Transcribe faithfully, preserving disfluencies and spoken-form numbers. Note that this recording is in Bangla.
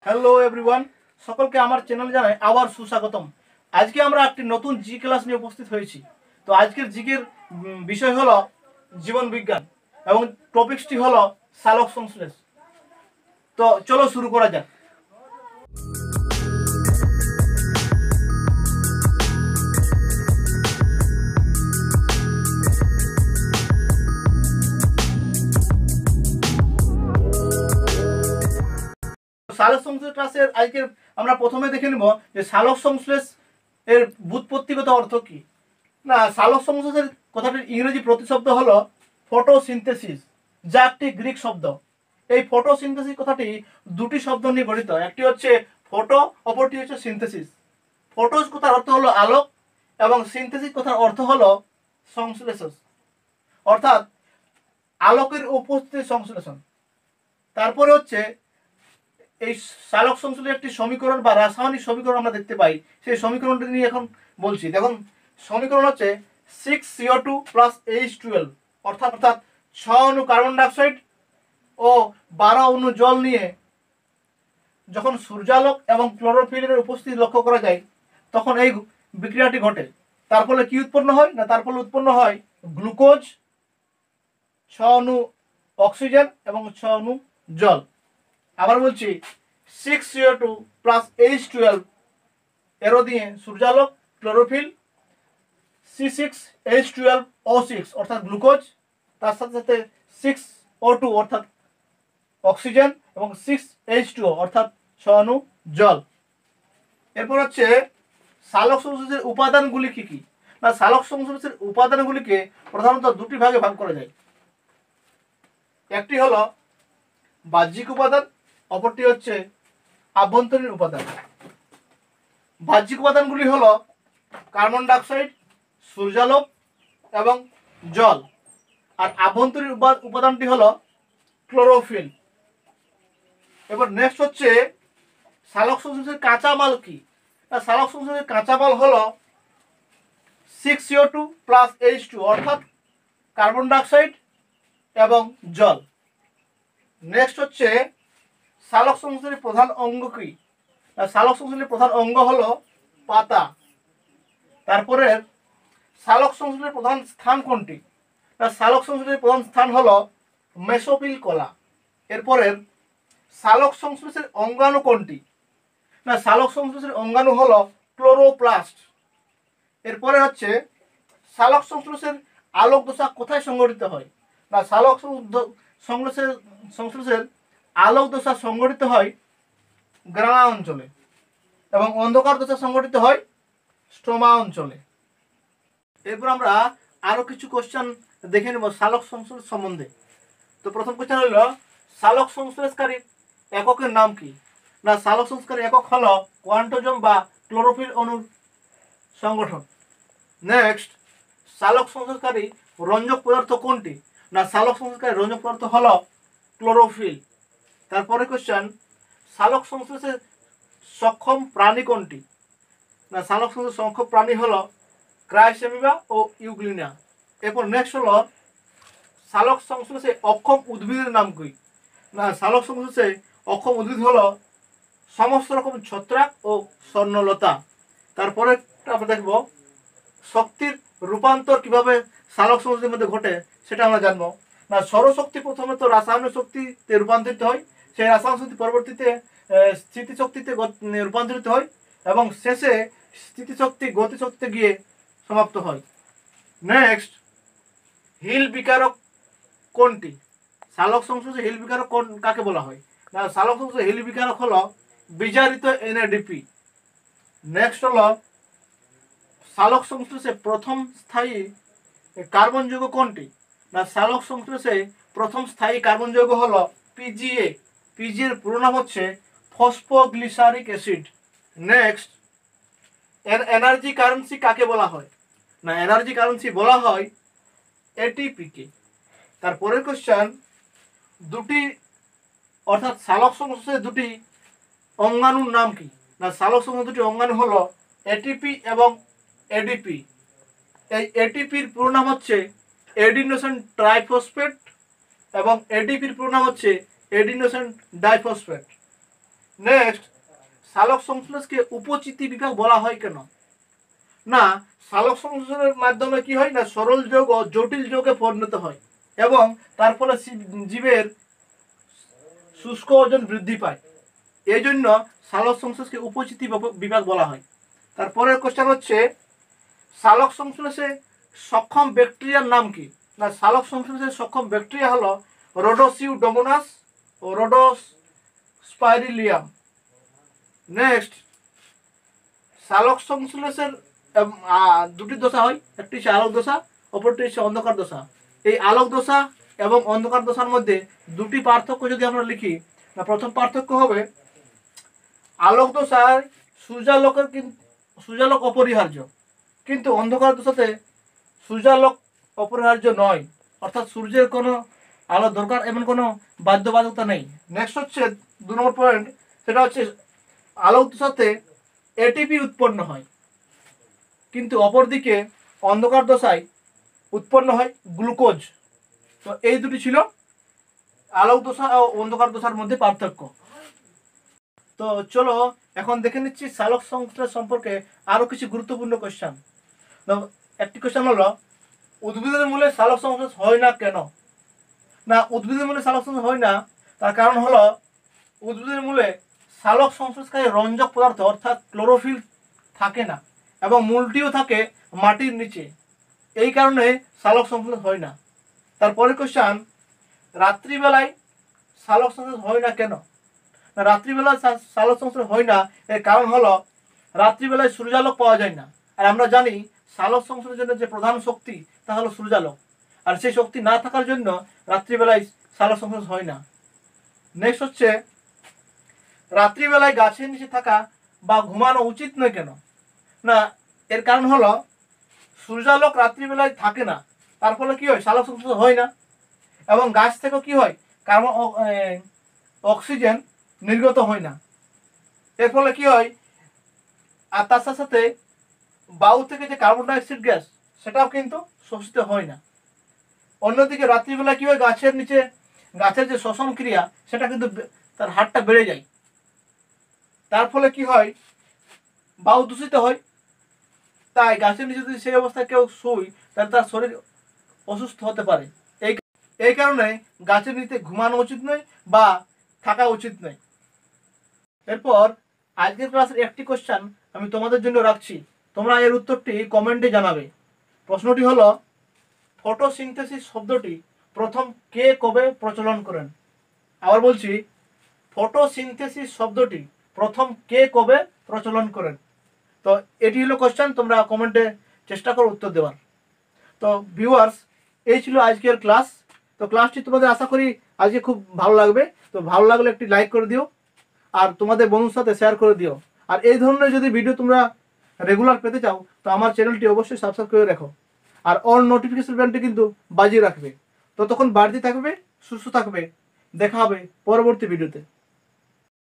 হ্যালো এভরিওয়ান, সকলকে আমার চ্যানেলে জানাই আবার সুস্বাগতম। আজকে আমরা একটি নতুন জি ক্লাস নিয়ে উপস্থিত হয়েছি। তো আজকের জিকের বিষয় হলো জীবন বিজ্ঞান এবং টপিকসটি হলো সালোক সংশ্লেষ। তো চলো শুরু করা যাক। সালোক সংশ্লেষ ক্লাসের আজকে আমরা প্রথমে দেখে নেব যে সালোক সংশ্লেষ এর ব্যুৎপত্তিগত অর্থ কি। না, সালোক সংশ্লেষের কথাটির ইংরেজি প্রতিশব্দ হলো ফটোসিনথেসিস, যা একটি গ্রিক শব্দ। এই ফটোসিনথেসিস কথাটি দুটি শব্দ নিয়ে গঠিত, একটি হচ্ছে ফটো, অপরটি হচ্ছে সিনথেসিস। ফটোস কথার অর্থ হলো আলোক এবং সিনথেসিস কথার অর্থ হলো সংশ্লেষণ, অর্থাৎ আলোকের উপস্থিতির সংশ্লেষণ। তারপরে হচ্ছে এই সালোক সংশ্লেষের একটি সমীকরণ বা রাসায়নিক সমীকরণ আমরা দেখতে পাই, সেই সমীকরণটি নিয়ে এখন বলছি। দেখুন, সমীকরণ হচ্ছে six CO two plus H twelve, অর্থাৎ অর্থাৎ ছ অণু কার্বন ডাইঅক্সাইড ও বারো অণু জল নিয়ে যখন সূর্যালোক এবং ক্লোরোফিলের উপস্থিতি লক্ষ্য করা যায় তখন এই বিক্রিয়াটি ঘটে। তার ফলে কি উৎপন্ন হয়? না, তার ফলে উৎপন্ন হয় গ্লুকোজ, ছ অণু অক্সিজেন এবং ছ অণু জল। আবার বলছি, six CO two plus H twelve এরও দিয়ে সূর্যালোক, chlorophyll, C six H twelve O six অর্থাৎ গ্লুকোজ, তার সাথে সাথে সিক্স ও টু অর্থাৎ অক্সিজেন এবং সিক্স এইচ টু অর্থাৎ ছ অণু জল। এরপর হচ্ছে সালোক সংশ্লেষের উপাদানগুলি কি কি। না, সালোক সংশ্লেষের উপাদানগুলিকে প্রধানত দুটি ভাগে ভাগ করা যায়। একটি হলো বাহ্যিক উপাদান, অপরটি হচ্ছে আভ্যন্তরীণ উপাদান। বাহ্যিক উপাদানগুলি হলো কার্বন ডাইঅক্সাইড, সূর্যালোক এবং জল। আর আভ্যন্তরীণ উপাদানটি হলো ক্লোরোফিল। এবার নেক্সট হচ্ছে সালোক সংশ্লেষের কাঁচামাল কি। সালোক সংশ্লেষের কাঁচামাল হলো six CO two plus H two অর্থাৎ কার্বন ডাইঅক্সাইড এবং জল। নেক্সট হচ্ছে সালোক সংশ্লেষের প্রধান অঙ্গ কি। সালোক সংশ্লেষের প্রধান অঙ্গ হলো পাতা। তারপরে সালোক সংশ্লেষের প্রধান স্থান কোনটি? না, সালোক সংশ্লেষের প্রধান স্থান হলো মেসোফিল কলা। এরপরের সালোক সংশ্লেষের অঙ্গাণু কোনটি? না, সালোক সংশ্লেষের অঙ্গাণু হলো ক্লোরোপ্লাস্ট। এরপরে হচ্ছে সালোক সংশ্লেষের আলোক দশা কোথায় সংঘটিত হয়? না, সালোক সংশ্লেষের সংশ্লেষের আলোক দশা সংঘটিত হয় গ্রানা অঞ্চলে এবং অন্ধকার দশা সংঘটিত হয় স্ট্রোমা অঞ্চলে। এরপর আমরা আরো কিছু কোশ্চেন দেখে নেব সালোক সংশ্লেষ সম্বন্ধে। তো প্রথম কোশ্চেন হলো সালোক সংশ্লেষকারী এককের নাম কি। না, সালোক সংশ্লেষকারী একক হলো কোয়ান্টোজম বা ক্লোরোফিল অণুর সংগঠন। নেক্সট, সালোক সংশ্লেষকারী রঞ্জক পদার্থ কোনটি? না, সালোক সংশ্লেষকারী রঞ্জক পদার্থ হলো ক্লোরোফিল। তারপরে কোশ্চেন, সালোক সংশ্লেষে সক্ষম প্রাণী কোনটি? না, সালোক সংশ্লেষে সক্ষম প্রাণী হলো ক্রাইসেমিবা ও ইউগ্লিনা। এরপর নেক্সট হলো সালোক সংশ্লেষে অক্ষম উদ্ভিদের নাম কি। না, সালোক সংশ্লেষে অক্ষম উদ্ভিদ হলো সমস্ত রকম ছত্রাক ও স্বর্ণলতা। তারপরে আমরা দেখব শক্তির রূপান্তর কিভাবে সালোক সংশ্লেষের মধ্যে ঘটে সেটা আমরা জানবো। না, সৌরশক্তি প্রথমে তো রাসায়নিক শক্তিতে রূপান্তরিত হয়, সেই রাসায়নিক শক্তি পরবর্তীতে স্থিতিশক্তিতে রূপান্তরিত হয় এবং শেষে স্থিতিশক্তি গতিশক্তিতে গিয়ে সমাপ্ত হয়। নেক্সট, হিল বিকারক কোনটি? সালোক সংশ্লেষে হিল বিকারক কোন কাকে বলা হয়? না, সালোক সংশ্লেষে হিল বিকারক হলো বিজারিত এনএডিপি। নেক্সট হলো সালোক সংশ্লেষে প্রথম স্থায়ী কার্বন যৌগ কোনটি? না, সালোক সংশ্লেষে প্রথম স্থায়ী কার্বন যৌগ হলো পিজিএ। পিজি এর পুরো নাম হচ্ছে ফসফোগ্লিসারিক অ্যাসিড। নেক্সট, এর এনার্জি কারেন্সি কাকে বলা হয়? না, এনার্জি কারেন্সি বলা হয় এটিপিকে। তারপরের কোশ্চেন, দুটি অর্থাৎ সালোক সংশ্লেষের দুটি অঙ্গাণুর নাম কি? না, সালোক সংশ্লেষের দুটি অঙ্গাণু হলো এটিপি এবং এডিপি। এই এটিপির পুরো নাম হচ্ছে এডিনোসিন ট্রাইফসফেট এবং এডিপির পুরো নাম হচ্ছে এডিনোসিন ডাইফসফেট। নেক্সট, সালোক সংশ্লেষকে উপচিতি বিভাগ বলা হয় কেন? না, সালোক সংশ্লেষের মাধ্যমে কি হয় না, সরল যৌগ জটিল যৌগে পরিণত হয় এবং তার ফলে জীবের শুষ্ক ওজন বৃদ্ধি পায়। এই জন্য সালোক সংশ্লেষকে উপচিতি বিভাগ বলা হয়। তারপরের কোশ্চেন হচ্ছে, সালোক সংশ্লেষে সক্ষম ব্যাকটেরিয়ার নাম কি? না, সালোক সংশ্লেষে সক্ষম ব্যাকটেরিয়া হলো রোডোসিউডোমোনাস ও রোডোস্পাইরিলিয়াম। নেক্সট, সালোক সংশ্লেষের দুটি দশা হয়, একটি হচ্ছে আলোক দশা, অপরটি হচ্ছে অন্ধকার দশা। এই আলোক দশা এবং অন্ধকার দশার মধ্যে দুটি পার্থক্য যদি আমরা লিখি, না প্রথম পার্থক্য হবে আলোক দশায় সূর্যালোকের কিন্তু সূর্যালোক অপরিহার্য, কিন্তু অন্ধকার দশাতে সূর্যালোক অপরিহার্য নয়, অর্থাৎ সূর্যের কোনো আলো দরকার এমন কোনো বাধ্যবাধকতা নেই। নেক্সট হচ্ছে দু নম্বর পয়েন্ট, সেটা হচ্ছে আলোক দশাতে এটিপি উৎপন্ন হয়, কিন্তু অপরদিকে অন্ধকার দশায় উৎপন্ন হয় গ্লুকোজ। তো এই দুটি ছিল আলোক দশা ও অন্ধকার দশার মধ্যে পার্থক্য। তো চলো এখন দেখে নিচ্ছি সালোক সংশ্লেষ সম্পর্কে আরো কিছু গুরুত্বপূর্ণ কোশ্চেন। একটি কোশ্চেন হলো, উদ্ভিদের মূলে সালোক সংশ্লেষ হয় না কেন? না, উদ্ভিদের মূলে সালোক সংশ্লেষ হয় না, তার কারণ হলো উদ্ভিদের মূলে সালোক সংশ্লেষকারী রঞ্জক পদার্থ অর্থাৎ ক্লোরোফিল থাকে না এবং মূলটিও থাকে মাটির নিচে, এই কারণে সালোক সংশ্লেষ হয় না। তারপরে কোশ্চেন, রাত্রিবেলায় সালোক সংশ্লেষ হয় না কেন? না, রাত্রিবেলায় সালোক সংশ্লেষ হয় না এর কারণ হলো রাত্রিবেলায় সূর্যালোক পাওয়া যায় না, আর আমরা জানি সালোক সংশ্লেষের জন্য যে প্রধান শক্তি তা হলো সূর্যালোক, আর সেই শক্তি না থাকার জন্য রাত্রিবেলায় সালোক সংশ্লেষ হয় না। নেক্সট হচ্ছে, রাত্রিবেলায় গাছের নিচে থাকা বা ঘুমানো উচিত নয় কেন? না, এর কারণ হলো সূর্যালোক রাত্রিবেলায় থাকে না, তার ফলে কি হয়, সালোক সংশ্লেষ হয় না এবং গাছ থেকেও কি হয়, কার্বন অক্সিজেন নির্গত হয় না, এর ফলে কি হয়, আর তার সাথে সাথে বায়ু থেকে যে কার্বন ডাইঅক্সাইড গ্যাস সেটাও কিন্তু শোষিত হয় না। অন্যদিকে রাত্রিবেলা কি হয়, গাছের নিচে গাছের যে শ্বসন ক্রিয়া সেটা কিন্তু তার হারটা বেড়ে যায়, তার ফলে কি হয়, বায়ু দূষিত হয়। তাই গাছের নিচে যদি সেই অবস্থায় কেউ শুই তাহলে তার শরীর অসুস্থ হতে পারে। এই এই কারণে গাছের নিচে ঘুমানো উচিত নয় বা থাকা উচিত নয়। এরপর আজকের ক্লাসের একটি কোশ্চেন আমি তোমাদের জন্য রাখছি, তোমরা এর উত্তরটি কমেন্টে জানাবে। প্রশ্নটি হলো, ফটোসিনথেসিস শব্দটি প্রথম কে কবে প্রচলন করেন? আবার বলছি, ফটোসিনথেসিস শব্দটি প্রথম কে কবে প্রচলন করেন? তো এটি হলো কোশ্চেন, তোমরা কমেন্টে চেষ্টা করো উত্তর দেওয়ার। তো ভিউয়ার্স, এই ছিল আজকের ক্লাস। তো ক্লাসটি তোমাদের আশা করি আজকে খুব ভালো লাগবে। তো ভালো লাগলে একটি লাইক করে দিও আর তোমাদের বন্ধুর সাথে শেয়ার করে দিও। আর এই ধরনের যদি ভিডিও তোমরা রেগুলার পেতে চাও তো আমার চ্যানেলটি অবশ্যই সাবস্ক্রাইব করে রাখো আর অল নোটিফিকেশন বেলটি কিন্তু বাজিয়ে রাখবে। ততক্ষণ বাড়তি থাকবে, সুস্থ থাকবে, দেখা হবে পরবর্তী ভিডিওতে।